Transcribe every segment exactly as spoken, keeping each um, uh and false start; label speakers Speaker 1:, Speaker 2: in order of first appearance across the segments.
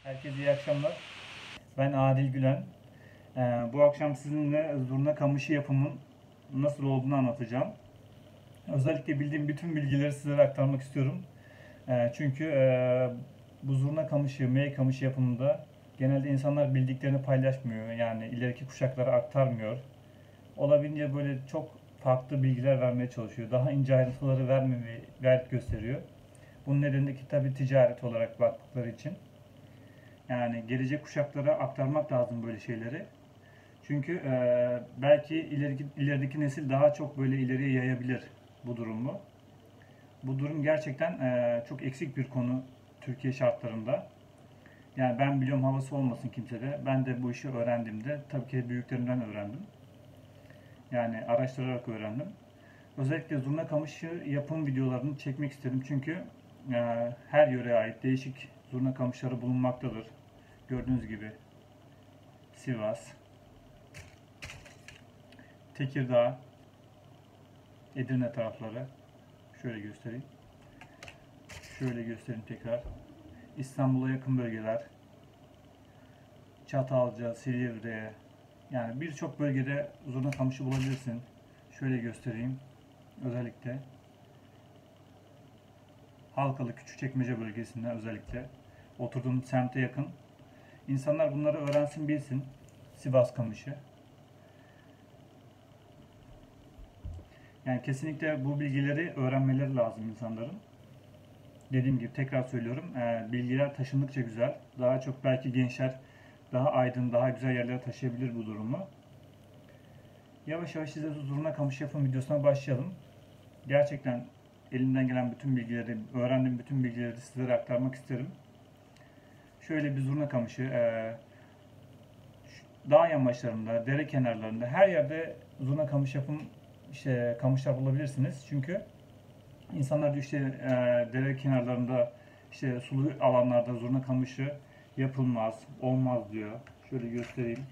Speaker 1: Herkese iyi akşamlar. Ben Adil Gülen. Ee, bu akşam sizinle zurna kamışı yapımının nasıl olduğunu anlatacağım. Özellikle bildiğim bütün bilgileri sizlere aktarmak istiyorum. Ee, çünkü e, bu zurna kamışı, mey kamışı yapımında genelde insanlar bildiklerini paylaşmıyor. Yani ileriki kuşaklara aktarmıyor. Olabildiğince böyle çok farklı bilgiler vermeye çalışıyor. Daha ince ayrıntıları vermemeyi gayret gösteriyor. Bunun nedeni de ki tabii ticaret olarak baktıkları için. Yani gelecek kuşaklara aktarmak lazım böyle şeyleri. Çünkü e, belki ileriki, ilerideki nesil daha çok böyle ileriye yayabilir bu durumu. Bu durum gerçekten e, çok eksik bir konu Türkiye şartlarında. Yani ben biliyorum havası olmasın kimsede. Ben de bu işi öğrendiğimde tabii ki büyüklerimden öğrendim. Yani araştırarak öğrendim. Özellikle zurna kamışı yapım videolarını çekmek istedim. Çünkü e, her yöreye ait değişik zurna kamışları bulunmaktadır. Gördüğünüz gibi Sivas, Tekirdağ, Edirne tarafları. Şöyle göstereyim. Şöyle göstereyim tekrar. İstanbul'a yakın bölgeler. Çatalca, Silivri. Yani birçok bölgede zurna kamışı bulabilirsin. Şöyle göstereyim. Özellikle Halkalı Küçükçekmece bölgesinde özellikle oturduğum semte yakın. İnsanlar bunları öğrensin, bilsin. Sivas kamışı. Yani kesinlikle bu bilgileri öğrenmeleri lazım insanların. Dediğim gibi tekrar söylüyorum, e, bilgiler taşındıkça güzel. Daha çok belki gençler daha aydın, daha güzel yerlere taşıyabilir bu durumu. Yavaş yavaş size zurna kamış yapım videosuna başlayalım. Gerçekten elimden gelen bütün bilgileri, öğrendiğim bütün bilgileri sizlere aktarmak isterim. Şöyle bir zurna kamışı, e, dağ yamaçlarında, dere kenarlarında her yerde zurna kamış yapım işte kamışlar bulabilirsiniz. Çünkü İnsanlar diyor işte e, dere kenarlarında işte sulu alanlarda zurna kamışı yapılmaz, olmaz diyor. Şöyle göstereyim.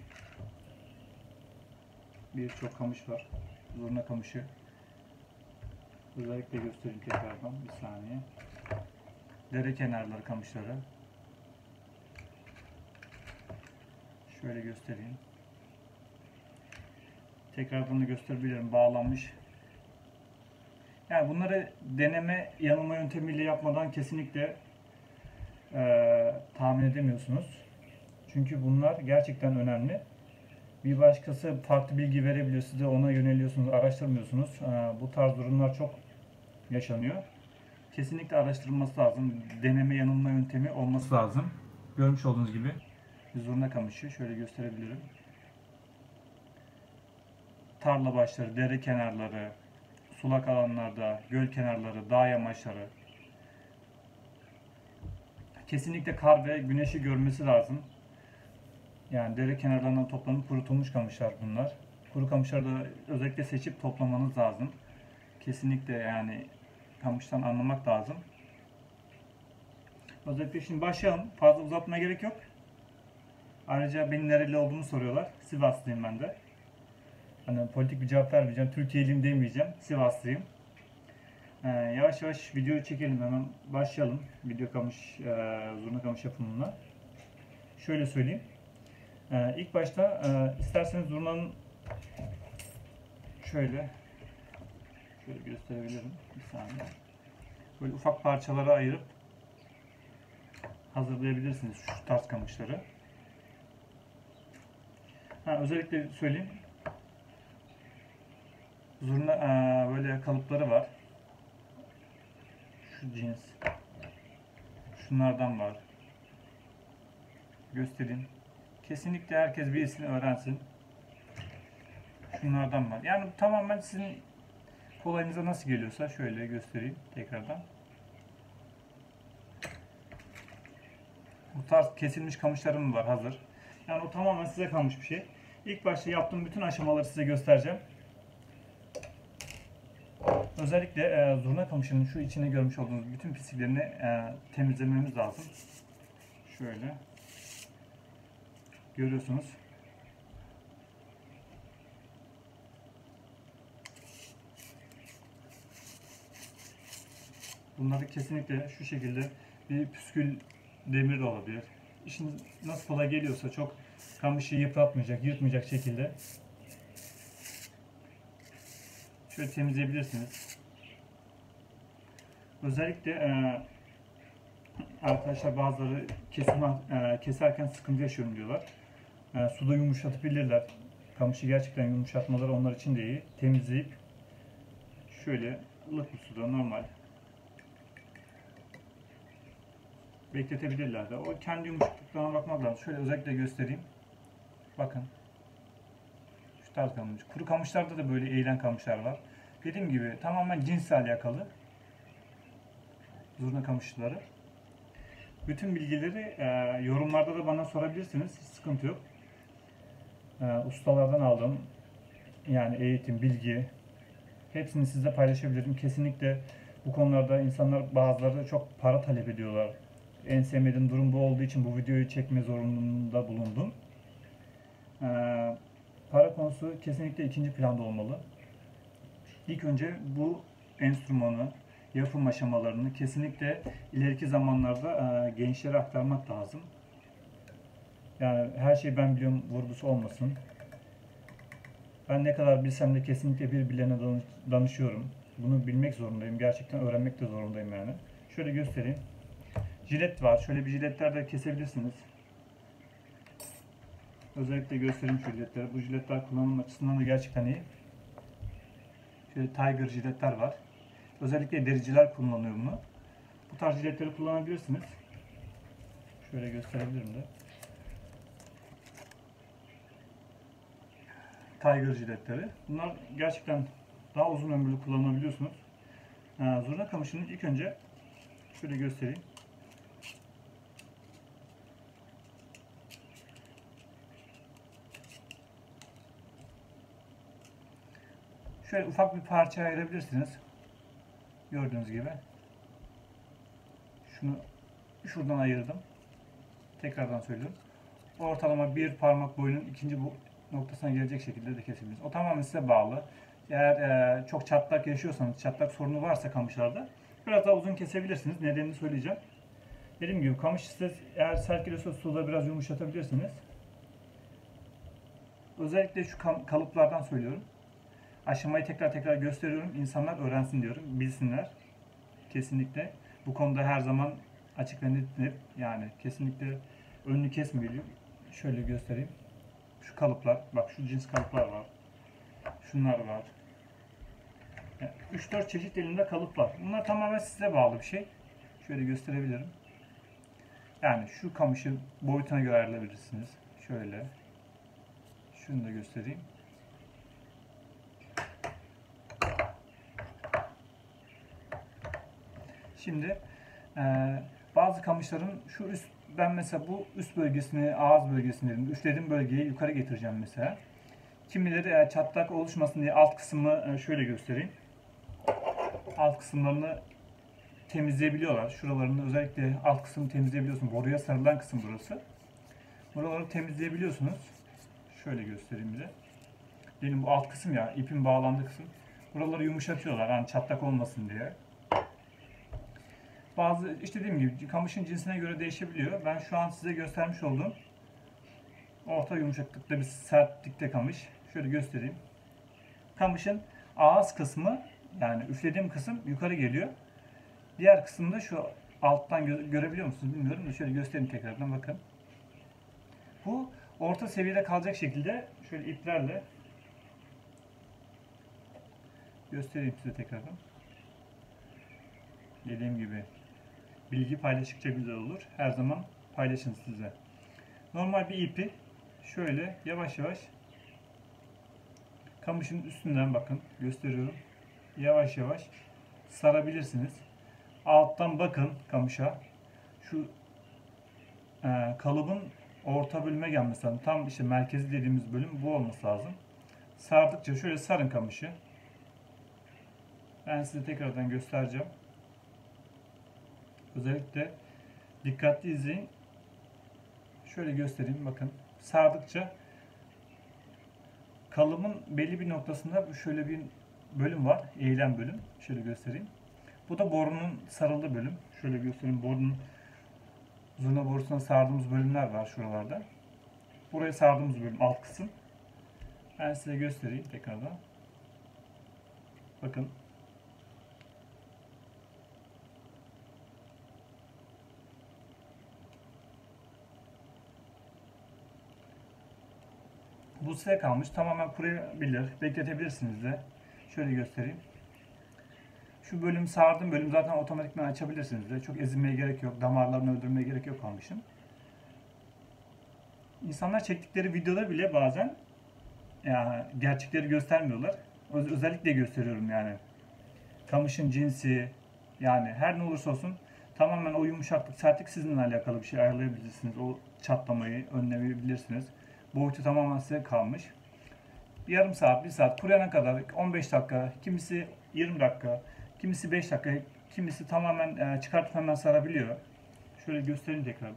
Speaker 1: Birçok kamış var. Zurna kamışı. Özellikle göstereyim tekrardan. Bir saniye. Dere kenarları kamışları. Şöyle göstereyim. Tekrardan da gösterebilirim. Bağlanmış. Yani bunları deneme yanılma yöntemiyle yapmadan kesinlikle e, tahmin edemiyorsunuz. Çünkü bunlar gerçekten önemli. Bir başkası farklı bilgi verebiliyor, siz de ona yöneliyorsunuz, araştırmıyorsunuz. E, bu tarz durumlar çok yaşanıyor. Kesinlikle araştırılması lazım. Deneme yanılma yöntemi olması lazım. Görmüş olduğunuz gibi bir zurna kamışı şöyle gösterebilirim. Tarla başları, dere kenarları, sulak alanlarda, göl kenarları, dağ yamaçları. Kesinlikle kar ve güneşi görmesi lazım. Yani dere kenarlarından toplanıp kurutulmuş kamışlar bunlar. Kuru kamışları da özellikle seçip toplamanız lazım. Kesinlikle yani kamıştan anlamak lazım. Özellikle şimdi başlayalım. Fazla uzatmaya gerek yok. Ayrıca benim nereli olduğumu soruyorlar. Sivaslıyım ben de. Hani politik bir cevap vermeyeceğim. Türkiye'liyim demeyeceğim. Sivaslıyım. Ee, yavaş yavaş videoyu çekelim, hemen başlayalım. Video kamış, e, zurna kamış yapımına. Şöyle söyleyeyim. Ee, ilk başta e, isterseniz zurnanın şöyle şöyle gösterebilirim. Bir saniye. Böyle ufak parçalara ayırıp hazırlayabilirsiniz şu tarz kamışları. Ha, özellikle söyleyeyim. Zurna e, böyle kalıpları var. Şu cins. Şunlardan var. Göstereyim. Kesinlikle herkes bilsin, öğrensin. Şunlardan var. Yani tamamen sizin kolayınıza nasıl geliyorsa şöyle göstereyim tekrardan. Bu tarz kesilmiş kamışlarım var hazır. Yani o tamamen size kalmış bir şey. İlk başta yaptığım bütün aşamaları size göstereceğim. Özellikle e, zurna kamışının şu içine görmüş olduğunuz bütün pisliklerini e, temizlememiz lazım. Şöyle. Görüyorsunuz. Bunları kesinlikle şu şekilde bir püskül demir de olabilir. işiniz nasıl kolay geliyorsa, çok kamışı yıpratmayacak, yırtmayacak şekilde şöyle temizleyebilirsiniz. Özellikle e, arkadaşlar bazıları kesim, e, keserken sıkıntı yaşıyorum diyorlar. E, suda yumuşatabilirler. Kamışı gerçekten yumuşatmaları onlar için de iyi. Temizleyip şöyle ılık bir suda normal bekletebilirler de. O kendi yumuşaklıklarına bakmak lazım. Şöyle özellikle göstereyim. Bakın. Şu tarz kamış. Kuru kamışlarda da böyle eğilen kamışlar var. Dediğim gibi tamamen cinsle alakalı. Zurna kamışları. Bütün bilgileri e, yorumlarda da bana sorabilirsiniz. Hiç sıkıntı yok. E, ustalardan aldım. Yani eğitim, bilgi. Hepsini sizle paylaşabilirim. Kesinlikle bu konularda insanlar bazıları çok para talep ediyorlar. En sevmediğim durum bu olduğu için bu videoyu çekme zorunluluğunda bulundum. Ee, para konusu kesinlikle ikinci planda olmalı. İlk önce bu enstrümanı, yapım aşamalarını kesinlikle ileriki zamanlarda e, gençlere aktarmak lazım. Yani her şeyi ben biliyorum vurgusu olmasın. Ben ne kadar bilsem de kesinlikle birbirlerine danışıyorum. Bunu bilmek zorundayım. Gerçekten öğrenmek de zorundayım yani. Şöyle göstereyim. Jilet var. Şöyle bir jiletler de kesebilirsiniz. Özellikle göstereyim şu jiletleri. Bu jiletler kullanım açısından da gerçekten iyi. Şöyle Tiger jiletler var. Özellikle dericiler kullanıyor bunu. Bu tarz jiletleri kullanabilirsiniz. Şöyle gösterebilirim de. Tiger jiletleri. Bunlar gerçekten daha uzun ömürlü kullanabiliyorsunuz. Ee, zurna kamışını ilk önce şöyle göstereyim. Şöyle ufak bir parça ayırabilirsiniz. Gördüğünüz gibi. Şunu şuradan ayırdım. Tekrardan söylüyorum. Ortalama bir parmak boyunun ikinci bu noktasına gelecek şekilde de kesebiliriz. O tamamen size bağlı. Eğer e, çok çatlak yaşıyorsanız, çatlak sorunu varsa kamışlarda biraz daha uzun kesebilirsiniz. Nedenini söyleyeceğim. Dediğim gibi kamış size eğer sert geliyorsa suda biraz yumuşatabilirsiniz. Özellikle şu kalıplardan söylüyorum. Aşamayı tekrar tekrar gösteriyorum. İnsanlar öğrensin diyorum. Bilsinler. Kesinlikle. Bu konuda her zaman açık ve net, yani kesinlikle önünü kesmeyelim. Şöyle göstereyim. Şu kalıplar. Bak şu cins kalıplar var. Şunlar var. Yani üç dört çeşit elimde kalıp var. Bunlar tamamen size bağlı bir şey. Şöyle gösterebilirim. Yani şu kamışı boyutuna göre ayarlayabilirsiniz. Şöyle. Şunu da göstereyim. Şimdi e, bazı kamışların şu üst, ben mesela bu üst bölgesini, ağız bölgesini, üflediğim bölgeyi yukarı getireceğim mesela. Kimileri e, çatlak oluşmasın diye alt kısmı e, şöyle göstereyim. Alt kısımlarını temizleyebiliyorlar. Şuralarını özellikle alt kısmını temizleyebiliyorsunuz. Boruya sarılan kısım burası. Buraları temizleyebiliyorsunuz. Şöyle göstereyim bize. Benim bu alt kısım ya, ipin bağlandığı kısım. Buraları yumuşatıyorlar yani çatlak olmasın diye. Bazı işte dediğim gibi kamışın cinsine göre değişebiliyor. Ben şu an size göstermiş olduğum orta yumuşaklıkta bir sertlikte kamış. Şöyle göstereyim. Kamışın ağız kısmı yani üflediğim kısım yukarı geliyor. Diğer kısımda şu alttan gö görebiliyor musunuz bilmiyorum da şöyle göstereyim tekrardan bakın. Bu orta seviyede kalacak şekilde şöyle iplerle göstereyim size tekrardan. Dediğim gibi bilgi paylaştıkça güzel olur. Her zaman paylaşın size. Normal bir ipi şöyle yavaş yavaş kamışın üstünden bakın gösteriyorum. Yavaş yavaş sarabilirsiniz. Alttan bakın kamışa. Şu e, kalıbın orta bölüme gelmesi lazım. Tam işte merkezi dediğimiz bölüm bu olması lazım. Sardıkça şöyle sarın kamışı. Ben size tekrardan göstereceğim. Özellikle dikkatli izleyin. Şöyle göstereyim bakın. Sardıkça kalıbın belli bir noktasında şöyle bir bölüm var. Eğilen bölüm. Şöyle göstereyim. Bu da borunun sarıldığı bölüm. Şöyle göstereyim. Borunun zurna borusuna sardığımız bölümler var şuralarda. Buraya sardığımız bölüm alt kısım. Ben size göstereyim tekrardan. Bakın. Bu size kalmış. Tamamen kuruyabilir. Bekletebilirsiniz de. Şöyle göstereyim. Şu bölüm sardım. Bölüm zaten otomatikman açabilirsiniz de. Çok ezilmeye gerek yok. Damarlarını öldürmeye gerek yok kalmışın. İnsanlar çektikleri videoda bile bazen yani gerçekleri göstermiyorlar. Öz özellikle gösteriyorum yani. Kamışın cinsi yani her ne olursa olsun tamamen o yumuşaklık, sertlik sizinle alakalı bir şey ayarlayabilirsiniz. O çatlamayı önleyebilirsiniz. Boyutu tamamen size kalmış. Yarım saat, bir saat kuruyana kadar on beş dakika, kimisi yirmi dakika, kimisi beş dakika, kimisi tamamen çıkartıp hemen sarabiliyor. Şöyle göstereyim tekrardan.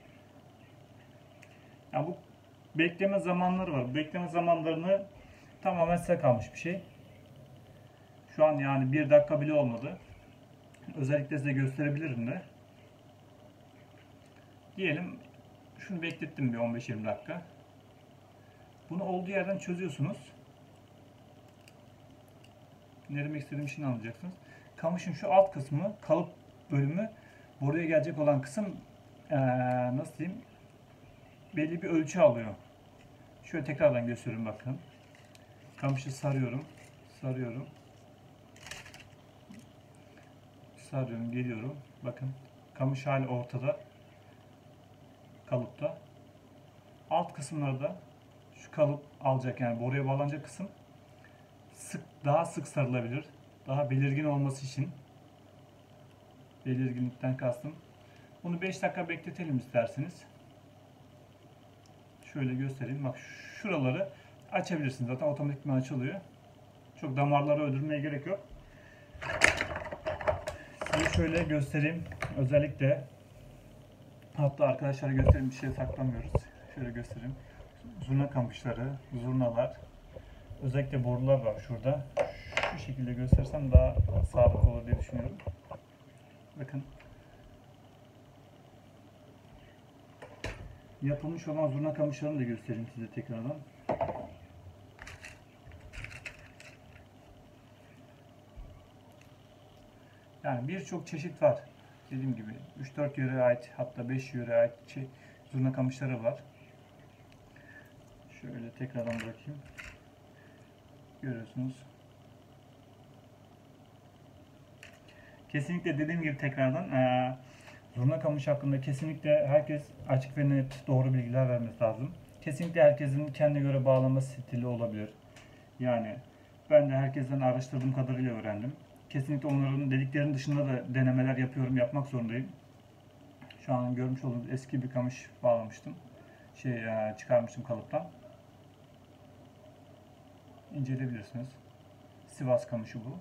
Speaker 1: Yani bu bekleme zamanları var. Bu bekleme zamanlarını tamamen size kalmış bir şey. Şu an yani bir dakika bile olmadı. Özellikle size gösterebilirim de. Diyelim şunu beklettim bir on beş yirmi dakika. Bunu olduğu yerden çözüyorsunuz. Ne demek istediğimi şimdi anlayacaksınız. Kamışın şu alt kısmı, kalıp bölümü, buraya gelecek olan kısım ee, nasıl diyeyim? Belli bir ölçü alıyor. Şöyle tekrardan gösteriyorum bakın. Kamışı sarıyorum. Sarıyorum. Sarıyorum, geliyorum. Bakın. Kamış hali ortada. Kalıpta. Alt kısımlarda şu kalıp alacak yani boruya bağlanacak kısım sık daha sık sarılabilir. Daha belirgin olması için. Belirginlikten kastım. Bunu beş dakika bekletelim isterseniz. Şöyle göstereyim. Bak şuraları açabilirsiniz. Zaten otomatikman açılıyor. Çok damarları öldürmeye gerek yok. Size şöyle göstereyim. Özellikle hatta arkadaşlara göstereyim. Bir şey saklamıyoruz. Şöyle göstereyim. Zurna kamışları, zurnalar. Özellikle borular var şurada. Şu şekilde göstersem daha sağlıklı olur diye düşünüyorum. Bakın. Yapılmış olan zurna kamışlarını da göstereyim size tekrardan. Yani birçok çeşit var. Dediğim gibi üç dört yöreye ait, hatta beş yöreye ait şey, zurna kamışları var. Şöyle tekrardan bırakayım. Görüyorsunuz. Kesinlikle dediğim gibi tekrardan ee, zurna kamış hakkında kesinlikle herkes açık ve net doğru bilgiler vermesi lazım. Kesinlikle herkesin kendine göre bağlama stili olabilir. Yani ben de herkesten araştırdığım kadarıyla öğrendim. Kesinlikle onların dediklerinin dışında da denemeler yapıyorum, yapmak zorundayım. Şu an görmüş olduğunuz eski bir kamış bağlamıştım. Şey çıkarmıştım kalıptan. İnceleyebilirsiniz. Sivas kamışı bu.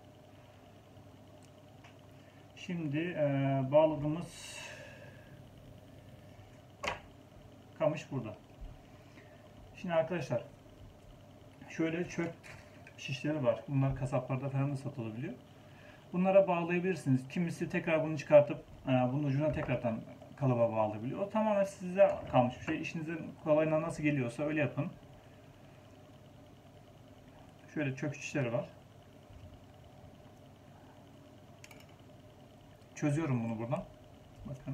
Speaker 1: Şimdi e, bağladığımız kamış burada. Şimdi arkadaşlar şöyle çöp şişleri var. Bunlar kasaplarda falan da satılabiliyor. Bunlara bağlayabilirsiniz. Kimisi tekrar bunu çıkartıp e, bunun ucuna tekrardan kalıba bağlayabiliyor. O tamamen size kalmış bir şey. İşinizin kolayına nasıl geliyorsa öyle yapın. Şöyle çöp şişleri var. Çözüyorum bunu buradan. Bakın.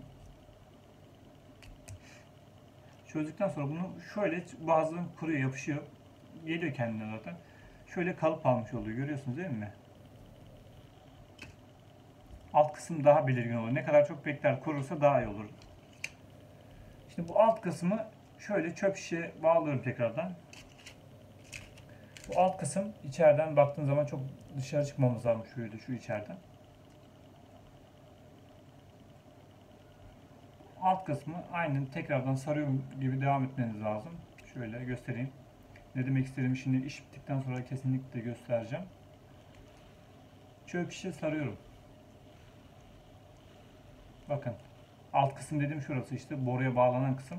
Speaker 1: Çözdükten sonra bunu şöyle bazı kuruyor, yapışıyor. Geliyor kendine zaten. Şöyle kalıp almış oluyor. Görüyorsunuz değil mi? Alt kısım daha belirgin olur. Ne kadar çok bekler kurursa daha iyi olur. Şimdi bu alt kısmı şöyle çöp şişe bağlıyorum tekrardan. Bu alt kısım içeriden baktığın zaman çok dışarı çıkmamız lazım şöyle şu içeriden. Alt kısmı aynen tekrardan sarıyorum gibi devam etmeniz lazım. Şöyle göstereyim. Ne demek istediğimi şimdi iş bittikten sonra kesinlikle göstereceğim. Çöp şişe sarıyorum. Bakın. Alt kısım dediğim şurası işte boruya bağlanan kısım.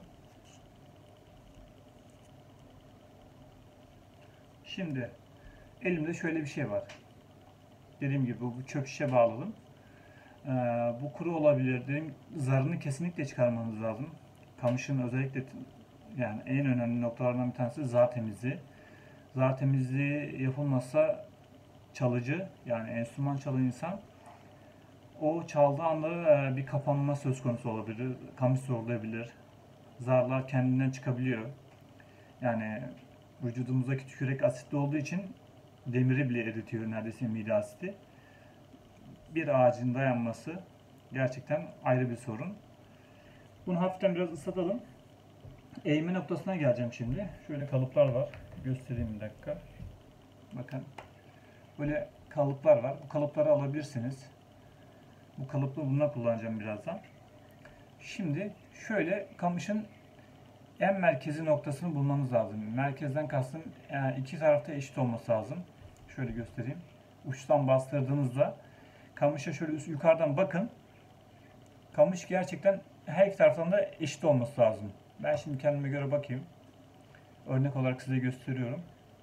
Speaker 1: Şimdi elimde şöyle bir şey var. Dediğim gibi bu çöp şişe bağladım. Ee, bu kuru olabilir. Dedim, zarını kesinlikle çıkarmanız lazım. Kamışın özellikle yani en önemli noktalardan bir tanesi zar temizliği. Zar temizliği yapılmazsa çalıcı, yani enstrüman çalan insan o çaldığı anda e, bir kapanma söz konusu olabilir. Kamış zorlayabilir. Zarlar kendinden çıkabiliyor. Yani vücudumuzdaki tükürük asitli olduğu için demiri bile eritiyor, neredeyse mide asidi. Bir ağacın dayanması gerçekten ayrı bir sorun. Bunu hafiften biraz ıslatalım. Eğme noktasına geleceğim şimdi. Şöyle kalıplar var. Göstereyim bir dakika. Bakın. Böyle kalıplar var. Bu kalıpları alabilirsiniz. Bu kalıplı bununla kullanacağım birazdan. Şimdi şöyle kamışın en merkezi noktasını bulmanız lazım. Merkezden kastım yani iki tarafta eşit olması lazım. Şöyle göstereyim. Uçtan bastırdığınızda kamışa şöyle üst, yukarıdan bakın. Kamış gerçekten her iki taraftan da eşit olması lazım. Ben şimdi kendime göre bakayım. Örnek olarak size gösteriyorum.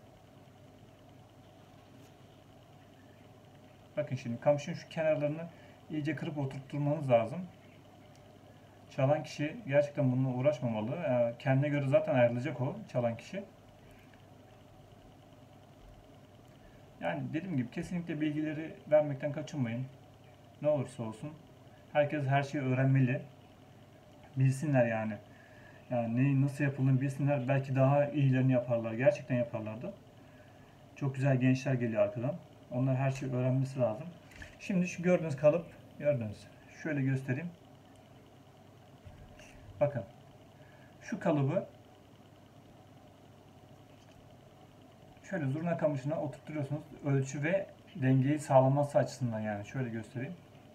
Speaker 1: Bakın şimdi kamışın şu kenarlarını iyice kırıp oturtturmanız lazım. Çalan kişi gerçekten bununla uğraşmamalı. Kendine göre zaten ayrılacak o çalan kişi. Yani dediğim gibi kesinlikle bilgileri vermekten kaçınmayın. Ne olursa olsun. Herkes her şeyi öğrenmeli. Bilsinler yani. Yani neyi nasıl yapıldığını bilsinler. Belki daha iyilerini yaparlar. Gerçekten yaparlar da. Çok güzel gençler geliyor arkadan. Onlar her şeyi öğrenmesi lazım. Şimdi şu gördüğünüz kalıp, gördünüz. Şöyle göstereyim. Bakın. Şu kalıbı şöyle zurna kamışına oturtuyorsunuz. Ölçü ve dengeyi sağlaması açısından yani. Şöyle göstereyim.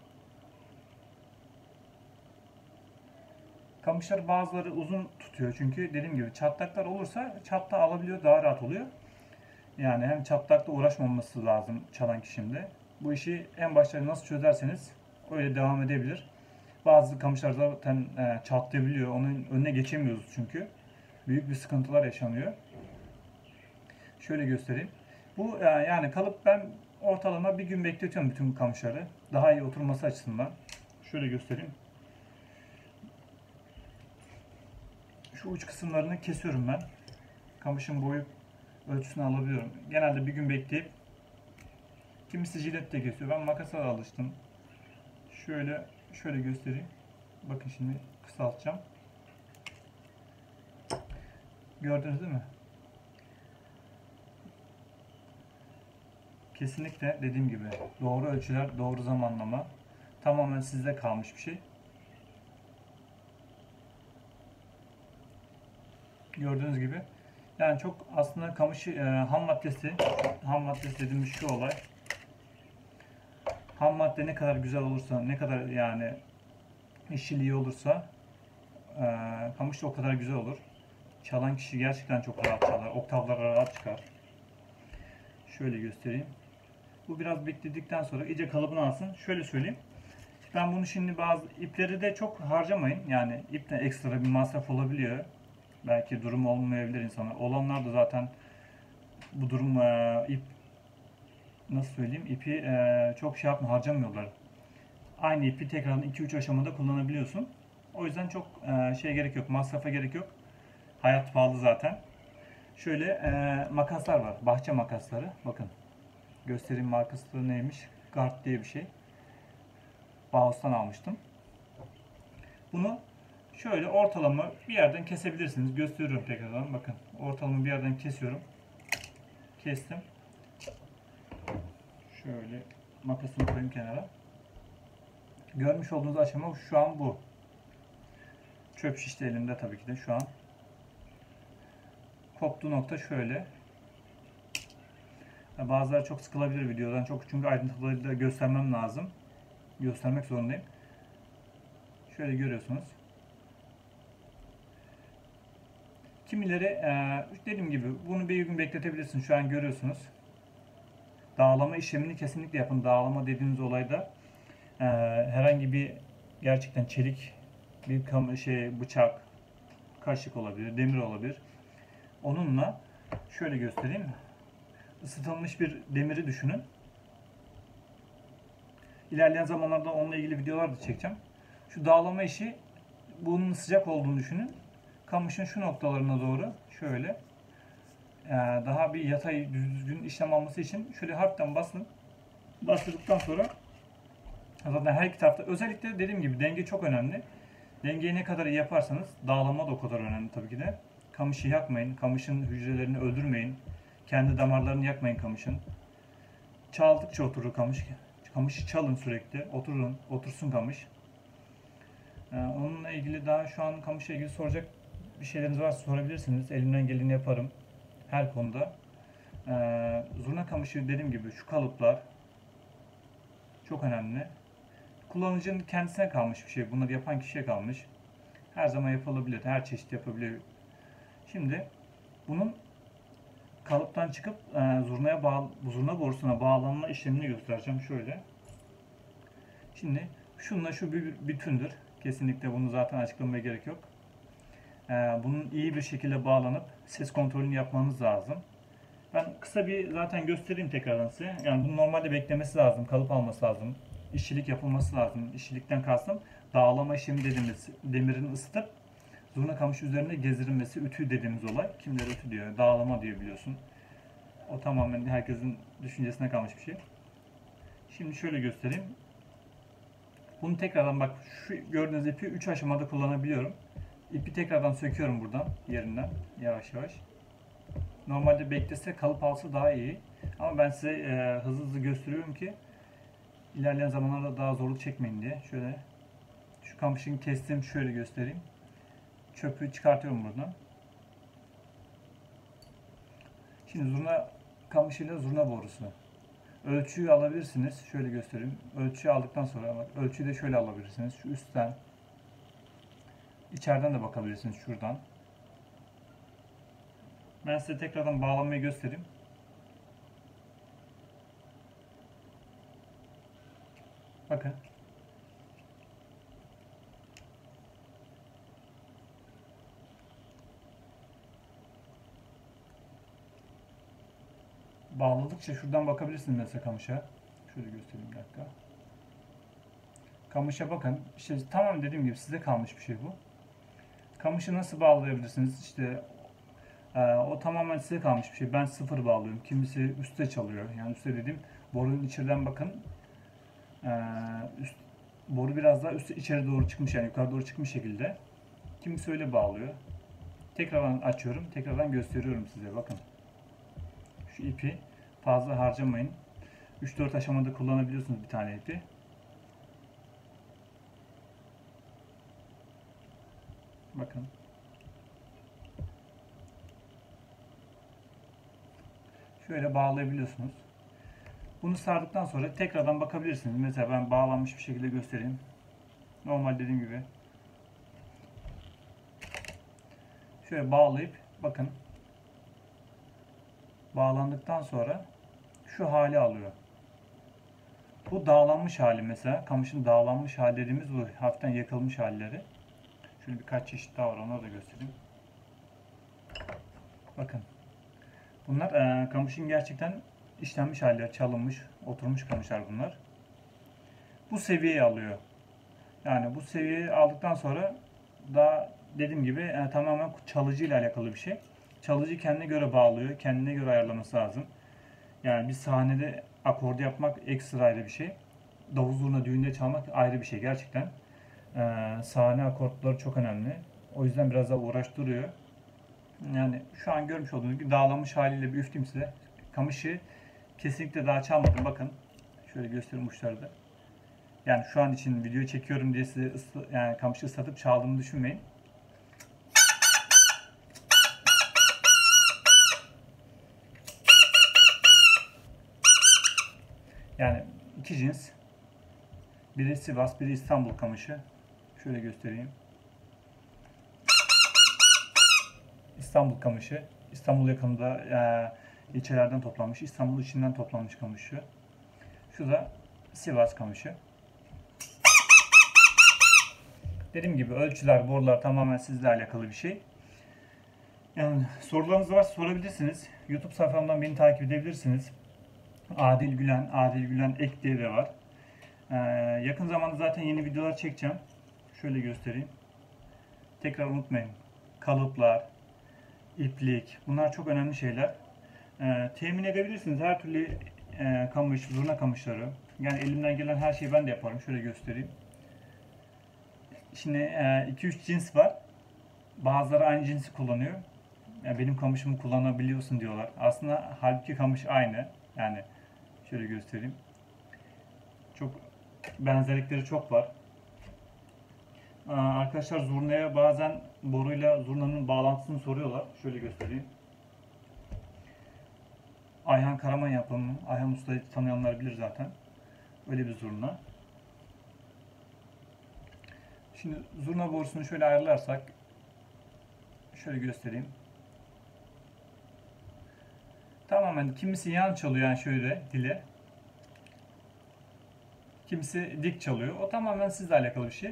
Speaker 1: Kamışlar bazıları uzun tutuyor çünkü dediğim gibi çatlaklar olursa çatla alabiliyor, daha rahat oluyor. Yani hem çatlakla uğraşmaması lazım çalan kişinin de. Bu işi en başta nasıl çözerseniz öyle devam edebilir. Bazı kamışlar zaten e, çatlayabiliyor. Onun önüne geçemiyoruz çünkü. Büyük bir sıkıntılar yaşanıyor. Şöyle göstereyim. Bu e, yani kalıp ben ortalama bir gün bekletiyorum bütün kamışları. Daha iyi oturması açısından. Şöyle göstereyim. Şu uç kısımlarını kesiyorum ben. Kamışın boyu ölçüsünü alabiliyorum. Genelde bir gün bekleyip kimisi jiletle kesiyor. Ben makasa da alıştım. Şöyle şöyle göstereyim. Bakın şimdi kısaltacağım. Gördünüz değil mi? Kesinlikle dediğim gibi doğru ölçüler, doğru zamanlama tamamen sizde kalmış bir şey. Gördüğünüz gibi. Yani çok aslında kamışı e, ham maddesi, ham maddesi dediğimiz şu olay. Ham madde ne kadar güzel olursa, ne kadar yani işçiliği olursa e, kamış da o kadar güzel olur. Çalan kişi gerçekten çok rahat çalar. Oktavlara rahat çıkar. Şöyle göstereyim. Bu biraz bekledikten sonra iyice kalıbını alsın. Şöyle söyleyeyim. Ben bunu şimdi bazı ipleri de çok harcamayın. Yani ipten ekstra bir masraf olabiliyor. Belki durum olmayabilir insana. Olanlar da zaten bu durum e, ip nasıl söyleyeyim ipi e, çok şey yapma harcamıyorlar. Aynı ipi tekrar iki üç aşamada kullanabiliyorsun. O yüzden çok e, şey gerek yok. Masrafa gerek yok. Hayat pahalı zaten. Şöyle e, makaslar var. Bahçe makasları. Bakın. Göstereyim markası neymiş. Gard diye bir şey. Bauhaus'tan almıştım. Bunu şöyle ortalama bir yerden kesebilirsiniz. Gösteriyorum tekrardan. Bakın. Ortalama bir yerden kesiyorum. Kestim. Şöyle makasını koyayım kenara. Görmüş olduğunuz aşama şu an bu. Çöp şiş de elimde tabii ki de şu an. Koptuğu nokta şöyle. Bazıları çok sıkılabilir videodan. Çok çünkü ayrıntılarıyla göstermem lazım. Göstermek zorundayım. Şöyle görüyorsunuz. Kimileri e, dediğim gibi bunu bir gün bekletebilirsiniz. Şu an görüyorsunuz. Dağlama işlemini kesinlikle yapın. Dağlama dediğiniz olayda e, herhangi bir gerçekten çelik bir kam şey bıçak, kaşık olabilir, demir olabilir. Onunla şöyle göstereyim. Isıtılmış bir demiri düşünün. İlerleyen zamanlarda onunla ilgili videolar da çekeceğim. Şu dağlama işi, bunun sıcak olduğunu düşünün. Kamışın şu noktalarına doğru şöyle e, daha bir yatay düzgün işlem alması için şöyle hafiften basın. Bastırdıktan sonra zaten her iki tarafta, özellikle dediğim gibi denge çok önemli. Dengeyi ne kadar iyi yaparsanız dağlama da o kadar önemli tabii ki de. Kamışı yakmayın, kamışın hücrelerini öldürmeyin. Kendi damarlarını yakmayın kamışın. Çaldıkça oturur kamış. Kamışı çalın sürekli, oturun, otursun kamış. Ee, onunla ilgili daha şu an kamışla ilgili soracak bir şeyleriniz varsa sorabilirsiniz. Elimden geleni yaparım her konuda. Ee, zurna kamışı dediğim gibi şu kalıplar çok önemli. Kullanıcının kendisine kalmış bir şey. Bunları yapan kişiye kalmış. Her zaman yapılabilir. Her çeşit yapabilir. Şimdi bunun kalıptan çıkıp e, zurnaya bağlı, zurna borusuna bağlanma işlemini göstereceğim. Şöyle. Şimdi şununla şu bir bütündür. Kesinlikle bunu zaten açıklamaya gerek yok. E, bunun iyi bir şekilde bağlanıp ses kontrolünü yapmanız lazım. Ben kısa bir zaten göstereyim tekrardan size. Yani bunun normalde beklemesi lazım. Kalıp alması lazım. İşçilik yapılması lazım. İşçilikten kastım dağlama işlemi dediğimiz, demirin ısıtıp zurna kamışı üzerinde gezdirilmesi, ütü dediğimiz olay. Kimileri ütü diyor, dağlama diyor biliyorsun. O tamamen herkesin düşüncesine kalmış bir şey. Şimdi şöyle göstereyim. Bunu tekrardan bak, şu gördüğünüz ipi üç aşamada kullanabiliyorum. İpi tekrardan söküyorum buradan yerinden yavaş yavaş. Normalde beklese kalıp alsa daha iyi. Ama ben size e, hızlı hızlı gösteriyorum ki ilerleyen zamanlarda daha zorluk çekmeyin diye. Şöyle şu kamışın kestim, şöyle göstereyim. Çöpü çıkartıyorum buradan. Şimdi zurna kamışıyla zurna borusu. Ölçüyü alabilirsiniz. Şöyle göstereyim. Ölçüyü aldıktan sonra bak, ölçüyü de şöyle alabilirsiniz. Şu üstten. İçeriden de bakabilirsiniz şuradan. Ben size tekrardan bağlamayı göstereyim. Bakın. Bağladıkça şuradan bakabilirsiniz mesela kamışa. Şöyle göstereyim bir dakika. Kamışa bakın. İşte tamam, dediğim gibi size kalmış bir şey bu. Kamışı nasıl bağlayabilirsiniz? İşte e, o tamamen size kalmış bir şey. Ben sıfır bağlıyorum. Kimisi üstte çalıyor. Yani üstte dediğim borunun içeriden bakın. E, üst, boru biraz daha üstte içeri doğru çıkmış, yani yukarı doğru çıkmış şekilde. Kimisi öyle bağlıyor. Tekrardan açıyorum. Tekrardan gösteriyorum size. Bakın. Şu ipi fazla harcamayın. üç dört aşamada kullanabiliyorsunuz bir tane ipi. Bakın. Şöyle bağlayabiliyorsunuz. Bunu sardıktan sonra tekrardan bakabilirsiniz. Mesela ben bağlanmış bir şekilde göstereyim. Normal dediğim gibi. Şöyle bağlayıp bakın. Bağlandıktan sonra şu hali alıyor. Bu dağlanmış hali mesela. Kamışın dağlanmış hali dediğimiz bu. Hafiften yakılmış halleri. Şöyle birkaç çeşit daha var. Onları da göstereyim. Bakın. Bunlar e, kamışın gerçekten işlenmiş halleri. Çalınmış, oturmuş kamışlar bunlar. Bu seviyeyi alıyor. Yani bu seviyeyi aldıktan sonra daha dediğim gibi e, tamamen çalıcı ile alakalı bir şey. Çalıcı kendine göre bağlıyor. Kendine göre ayarlaması lazım. Yani bir sahnede akordu yapmak ekstra ayrı bir şey. Davul zurna düğünde çalmak ayrı bir şey gerçekten. Ee, sahne akortları çok önemli. O yüzden biraz daha uğraştırıyor. Yani şu an görmüş olduğunuz gibi dağlanmış haliyle bir üfleyeyim size. Kamışı kesinlikle daha çalmadım. Bakın. Şöyle göstereyim uçlarda. Yani şu an için video çekiyorum diye size ıslı, yani kamışı ıslatıp çaldığımı düşünmeyin. Yani iki cins. Biri Sivas, biri İstanbul kamışı. Şöyle göstereyim. İstanbul kamışı. İstanbul yakınında e, ilçelerden toplanmış. İstanbul içinden toplanmış kamışı. Şu da Sivas kamışı. Dediğim gibi ölçüler, borular tamamen sizle alakalı bir şey. Yani sorularınız varsa sorabilirsiniz. YouTube sayfamdan beni takip edebilirsiniz. Adil Gülen, Adil Gülen Ek diye de var. Ee, yakın zamanda zaten yeni videolar çekeceğim. Şöyle göstereyim. Tekrar unutmayın. Kalıplar, iplik, bunlar çok önemli şeyler. Ee, temin edebilirsiniz her türlü e, kamış, zurna kamışları. Yani elimden gelen her şeyi ben de yaparım. Şöyle göstereyim. Şimdi iki üç cins var. Bazıları aynı cinsi kullanıyor. Yani benim kamışımı kullanabiliyorsun diyorlar. Aslında halbuki kamış aynı. Yani şöyle göstereyim. Çok benzerlikleri çok var. Ee, arkadaşlar zurnaya bazen boruyla zurnanın bağlantısını soruyorlar. Şöyle göstereyim. Ayhan Karaman yapımı. Ayhan Usta'yı tanıyanlar bilir zaten. Öyle bir zurna. Şimdi zurna borusunu şöyle ayarlarsak şöyle göstereyim. Tamamen kimisi yan çalıyor yani şöyle dile. Kimisi dik çalıyor. O tamamen sizle alakalı bir şey.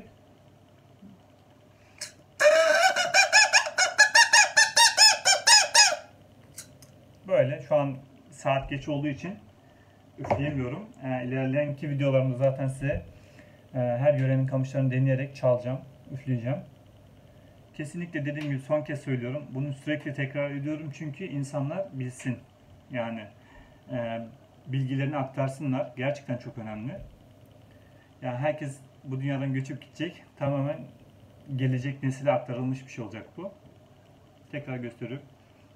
Speaker 1: Böyle şu an saat geç olduğu için üfleyemiyorum. Yani ilerleyen iki videolarımda zaten size e, her yörenin kamışlarını deneyerek çalacağım, üfleyeceğim. Kesinlikle dediğim gibi son kez söylüyorum. Bunu sürekli tekrar ediyorum çünkü insanlar bilsin. Yani e, bilgilerini aktarsınlar. Gerçekten çok önemli. Yani herkes bu dünyadan göçüp gidecek. Tamamen gelecek nesile aktarılmış bir şey olacak bu. Tekrar gösteriyorum.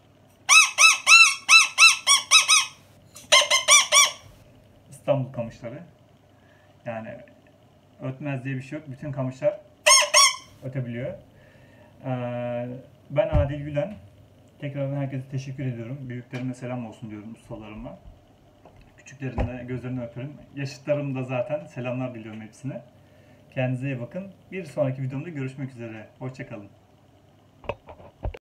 Speaker 1: İstanbul kamışları. Yani ötmez diye bir şey yok. Bütün kamışlar ötebiliyor. Ee, ben Adil Gülen. Tekrardan herkese teşekkür ediyorum. Büyüklerime selam olsun diyorum, ustalarıma. Küçüklerin de gözlerinden öperim. Yaşıtlarım da zaten selamlar diliyorum hepsine. Kendinize iyi bakın. Bir sonraki videomda görüşmek üzere. Hoşça kalın.